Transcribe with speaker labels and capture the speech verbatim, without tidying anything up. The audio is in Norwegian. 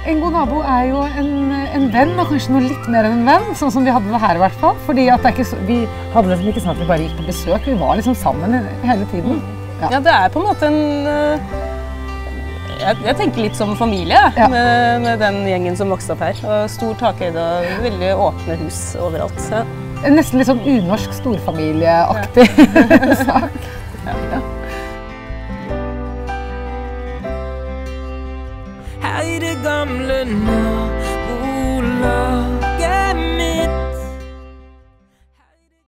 Speaker 1: en god nabo er jo en, en venn, og kanskje noe litt mer enn en venn, sånn som vi hadde det her i hvert fall. Fordi at det er ikke så, vi hadde det ikke sånn at vi bare gikk på besøk, vi var liksom sammen hele tiden.
Speaker 2: Ja, ja det er på en måte en... Jeg, jeg tenker litt som familie, ja. med, med den gjengen som vokste opp her. Og stor takhøyde og veldig åpne hus overalt. Ja.
Speaker 1: Nesten litt sånn unorsk storfamilieaktig ja. sak. Ja. Ja.
Speaker 3: Hei det gamle nabolag.